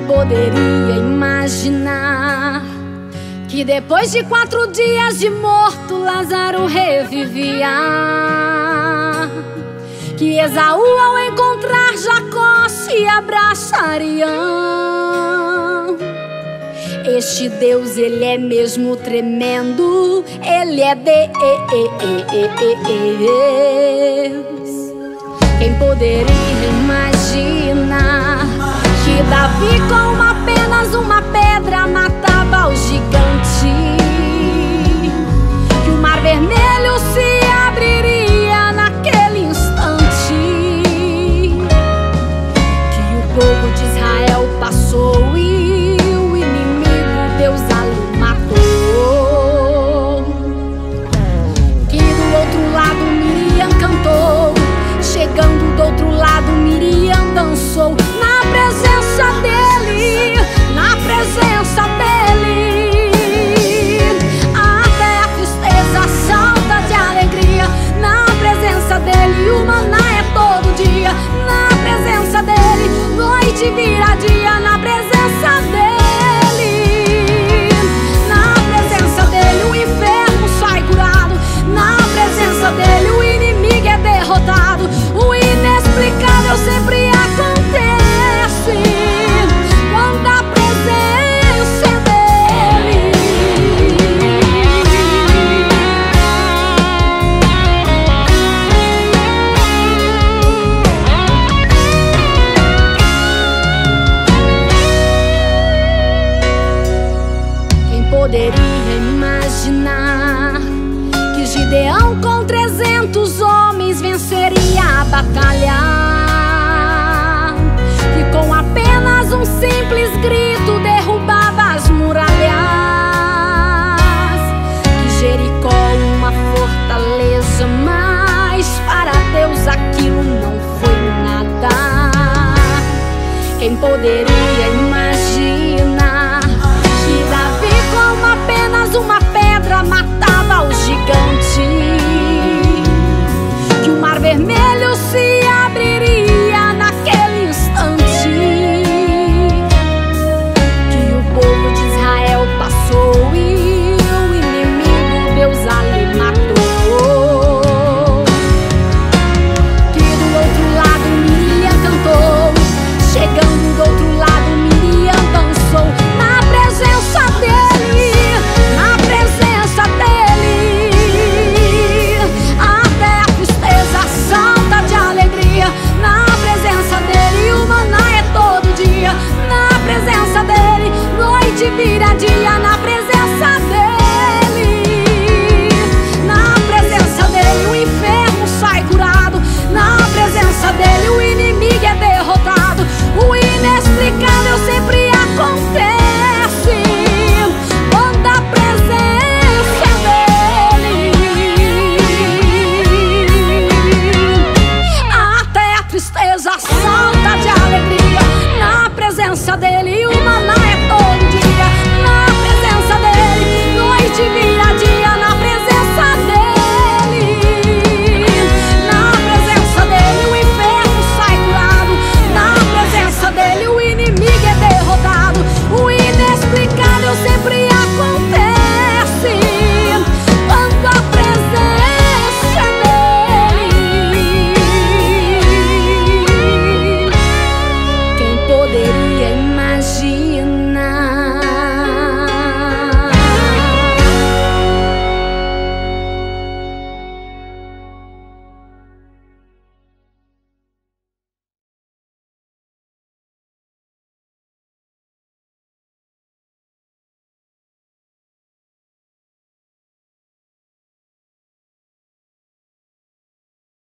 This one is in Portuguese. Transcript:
Poderia imaginar que depois de 4 dias de morto Lázaro revivia, que Esaú ao encontrar Jacó se abraçaria. Este Deus, ele é mesmo tremendo, ele é Deus. Quem poderia imaginar que Davi com apenas uma pedra matava o gigante, que o mar vermelho se abriria naquele instante, que o povo de Israel passou e o inimigo Deus ali matou, que do outro lado Miriam cantou, chegando do outro lado Miriam dançou, na presença dele, na presença dele. Até a tristeza salta de alegria, na presença dele. O maná é todo dia, na presença dele. Noite vira dia, na presença dele. Na presença dele o inferno sai curado, na presença dele o inimigo é derrotado. O inexplicável sempre acontece quando a presença dele. Quem poderia imaginar que Gideão com 300 homens venceria a batalha, que com apenas um simples grito derrubava as muralhas, que Jericó uma fortaleza, mas para Deus aquilo não foi nada. Quem poderia